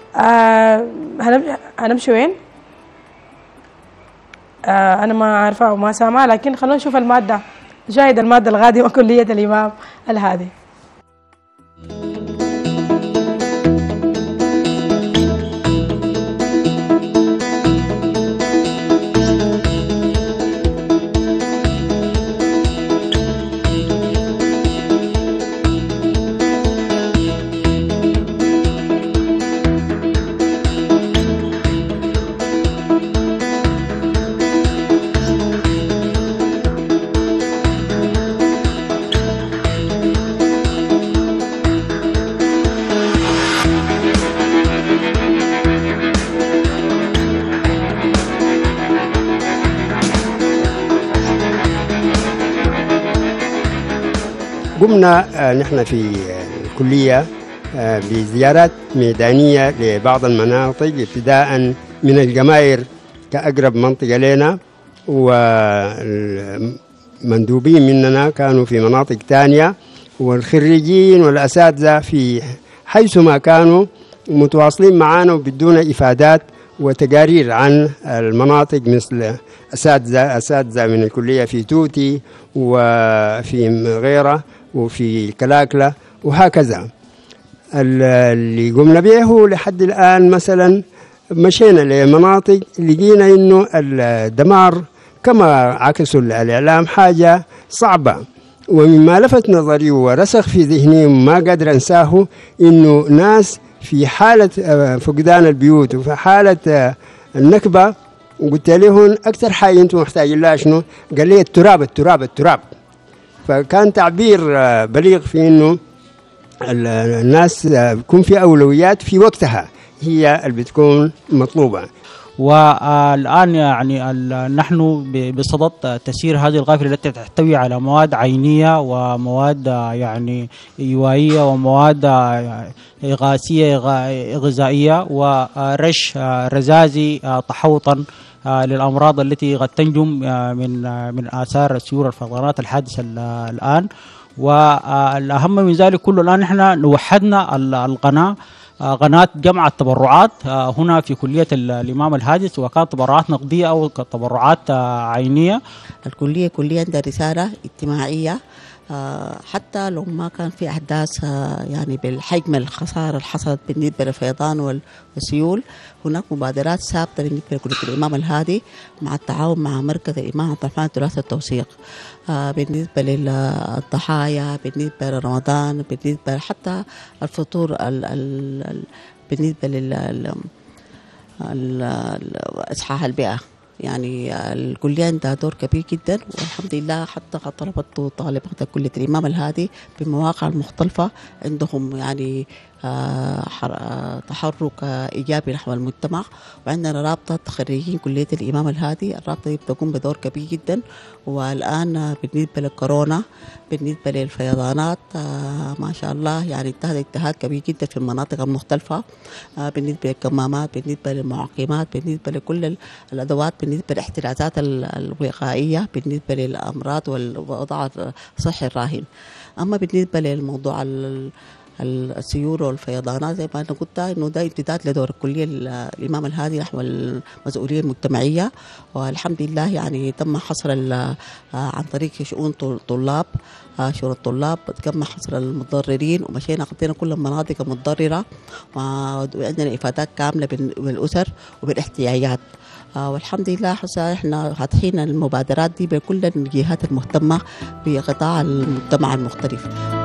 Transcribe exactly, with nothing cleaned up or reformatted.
آه هنمشي هنمشي وين؟ آه أنا ما عارفة وما سامعة، لكن خلونا نشوف المادة، نشاهد المادة القادمة كلية الإمام الهادي. قمنا نحن في الكلية بزيارات ميدانية لبعض المناطق، ابتداء من الجماير كأقرب منطقة لنا، والمندوبين مننا كانوا في مناطق تانية، والخريجين والأساتذة في حيثما كانوا متواصلين معنا وبدون إفادات وتقارير عن المناطق، مثل أساتذة أساتذة من الكلية في توتي وفي غيره وفي كلاكلة وهكذا. اللي قمنا به لحد الآن مثلا مشينا لمناطق لقينا إنه الدمار كما عكسوا الإعلام حاجة صعبة، ومما لفت نظري ورسخ في ذهني ما قادر أنساه إنه ناس في حالة فقدان البيوت وفي حالة النكبة، وقلت لهم أكثر حاجة أنتم محتاجين لها شنو؟ قال لي التراب التراب التراب. فكان تعبير بليغ في إنه الناس بيكون في أولويات في وقتها هي اللي بتكون مطلوبة. والآن يعني نحن بصدد تسيير هذه القافلة التي تحتوي على مواد عينية ومواد يعني إيوائية ومواد إغاثية غذائية ورش رزازي تحوطا للأمراض التي قد تنجم من من آثار سيول الفيضانات الحادثة الآن. والأهم من ذلك كله الآن نحن وحدنا القناة قناة جمع التبرعات هنا في كلية الإمام الهادي، سواء كانت تبرعات نقدية أو تبرعات عينية. الكلية كلية عندها رسالة اجتماعية، حتى لو ما كان في أحداث يعني بالحجم الخسارة اللي حصلت بالنسبة للفيضان والسيول، هناك مبادرات ثابتة بالنسبة لكلية الإمام الهادي مع التعاون مع مركز الإمام عبد الرحمن دراسة التوثيق، بالنسبة للضحايا، بالنسبة لرمضان، بالنسبة حتى الفطور ال ال بالنسبة لل إصحاح البيئة. يعني الكلية عندها دور كبير جدا، والحمد لله حتى طلبت طالبات كلية الإمام الهادي بمواقع المختلفة عندهم يعني تحرك إيجابي نحو المجتمع. وعندنا رابطة خريجين كلية الإمام الهادي، الرابطة دي بتقوم بدور كبير جدا. والآن بالنسبة للكورونا، بالنسبة للفيضانات، ما شاء الله يعني انتهت اجتهاد كبير جدا في المناطق المختلفة، بالنسبة للكمامات، بالنسبة للمعقمات، بالنسبة لكل الأدوات، بالنسبة للاحترازات الوقائية، بالنسبة للأمراض والوضع الصحي الراهن. أما بالنسبة للموضوع السيول والفيضانات زي ما أنا قلت إنه ده امتداد لدور الكلية الإمام الهادي نحو المسؤولية المجتمعية. والحمد لله يعني تم حصر عن طريق شؤون طلاب شؤون الطلاب تم حصر المتضررين، ومشينا غطينا كل المناطق المتضررة، وعندنا إفادات كاملة بالأسر وبالاحتياجات. والحمد لله هسه احنا فاتحين المبادرات دي بكل الجهات المهتمة بقطاع المجتمع المختلف.